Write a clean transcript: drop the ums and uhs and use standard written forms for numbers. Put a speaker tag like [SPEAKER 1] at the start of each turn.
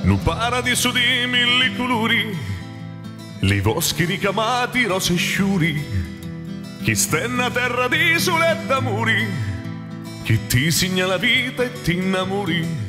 [SPEAKER 1] Nu paradiso di mille colori, li boschi ricamati rose e sciuri, chi stenna terra di sole e d'amori, chi ti segna la vita e ti innamori.